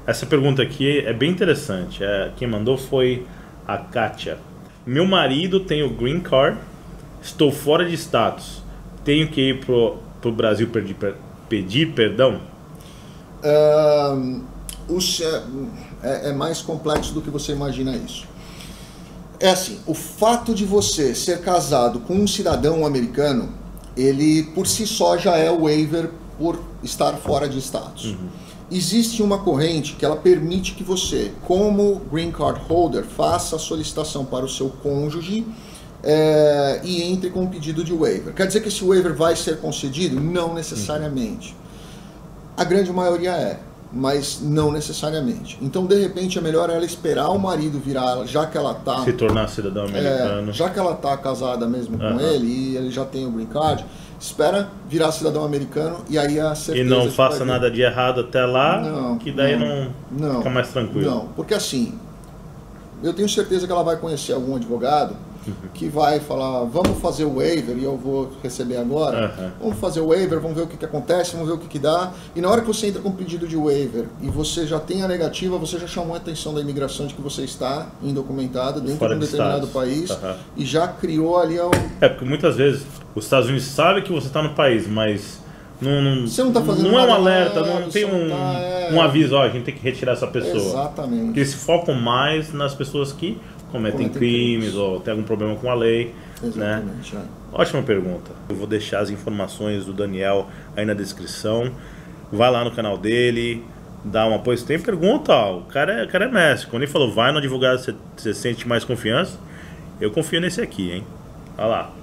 Essa pergunta aqui é bem interessante. Quem mandou foi a Kátia. Meu marido tem o Green Card, estou fora de status. Tenho que ir pro Brasil pedir perdão? É mais complexo do que você imagina isso. É assim, o fato de você ser casado com um cidadão americano, ele por si só já é waiver por estar fora de status. Uhum. Existe uma corrente que ela permite que você, como Green Card Holder, faça a solicitação para o seu cônjuge e entre com um pedido de waiver. Quer dizer que esse waiver vai ser concedido? Não necessariamente. A grande maioria mas não necessariamente. Então, de repente, é melhor ela esperar o marido virar, já que ela está... Se tornar cidadão americano. Já que ela está casada mesmo com ele e ele já tem o Green Card, espera virar cidadão americano e aí a certeza... E não faça nada de errado até lá, que daí não fica mais tranquilo. Não, porque assim, eu tenho certeza que ela vai conhecer algum advogado que vai falar, vamos fazer o waiver, e eu vou receber agora, vamos fazer o waiver, vamos ver o que acontece, vamos ver o que dá, e na hora que você entra com o pedido de waiver, e você já tem a negativa, você já chamou a atenção da imigração de que você está indocumentado dentro de um determinado país, e já criou ali... porque muitas vezes os Estados Unidos sabem que você está no país, mas... Você não está fazendo não é um alerta, não tem um aviso, a gente tem que retirar essa pessoa. Exatamente. Porque eles se focam mais nas pessoas que cometem crimes ou tem algum problema com a lei. Exatamente, né? Ótima pergunta. Eu vou deixar as informações do Daniel aí na descrição. Vai lá no canal dele, dá um apoio. Se tem pergunta, o cara é mestre. Quando ele falou vai no advogado, você sente mais confiança. Eu confio nesse aqui, hein? Olha lá.